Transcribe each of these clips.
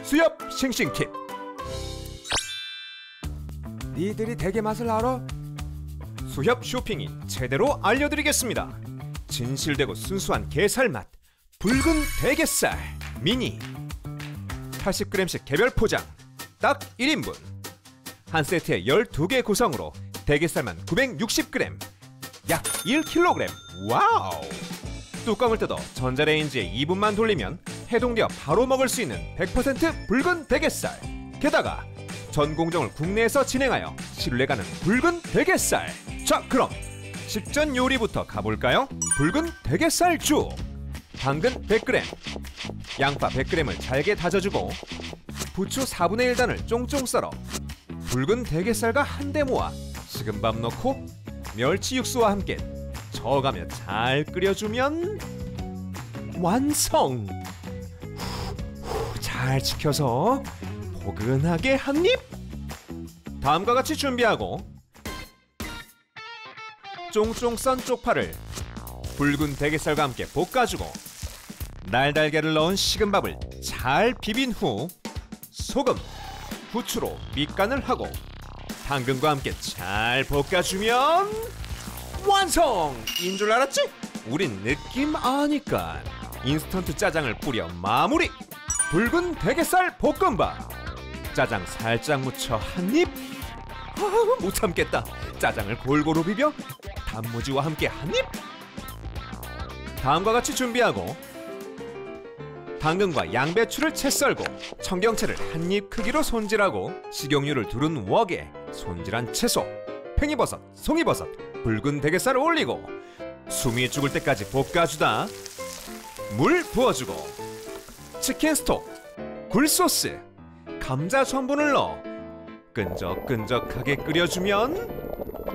수협 싱싱 팁. 니들이 대게 맛을 알아? 수협 쇼핑이 제대로 알려드리겠습니다. 진실되고 순수한 게살 맛, 붉은 대게살 미니 80g씩 개별 포장, 딱 1인분. 한 세트에 12개 구성으로 대게살만 960g, 약 1kg. 와우! 뚜껑을 뜯어 전자레인지에 2분만 돌리면 해동되어 바로 먹을 수 있는 100% 붉은 대게살. 게다가 전 공정을 국내에서 진행하여 신뢰가는 붉은 대게살. 자, 그럼 식전 요리부터 가볼까요? 붉은 대게살죽. 당근 100g, 양파 100g을 잘게 다져주고 부추 4분의 1단을 쫑쫑 썰어 붉은 대게살과 한데 모아 식은 밥 넣고 멸치 육수와 함께 저어가며 잘 끓여주면 완성! 잘 식혀서 포근하게 한 입! 다음과 같이 준비하고 쫑쫑 썬 쪽파를 붉은 대게살과 함께 볶아주고 날달걀을 넣은 식은 밥을 잘 비빈 후 소금, 부추로 밑간을 하고 당근과 함께 잘 볶아주면 완성! 인 줄 알았지? 우린 느낌 아니까 인스턴트 짜장을 뿌려 마무리! 붉은 대게살 볶음밥! 짜장 살짝 묻혀 한 입! 못 참겠다! 짜장을 골고루 비벼 단무지와 함께 한 입! 다음과 같이 준비하고 당근과 양배추를 채 썰고 청경채를 한 입 크기로 손질하고 식용유를 두른 웍에 손질한 채소, 팽이버섯, 송이버섯, 붉은 대게살을 올리고 숨이 죽을 때까지 볶아주다 물 부어주고 치킨 스톡, 굴소스, 감자 전분을 넣어 끈적끈적하게 끓여주면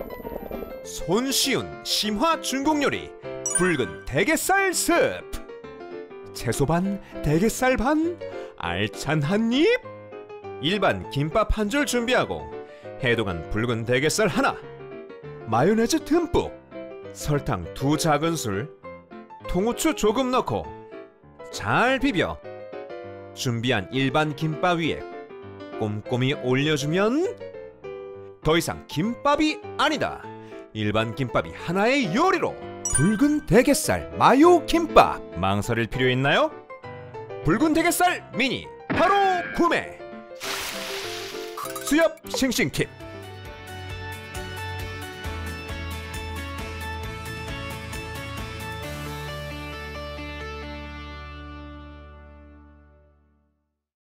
손쉬운 심화 중국 요리 붉은 대게살 스프. 채소 반, 대게살 반, 알찬 한 입. 일반 김밥 한 줄 준비하고 해동한 붉은 대게살 하나, 마요네즈 듬뿍, 설탕 2 작은술, 통후추 조금 넣고 잘 비벼 준비한 일반 김밥 위에 꼼꼼히 올려주면 더 이상 김밥이 아니다. 일반 김밥이 하나의 요리로 붉은 대게살 마요 김밥. 망설일 필요 있나요? 붉은 대게살 미니 바로 구매. 수협 싱싱 팁.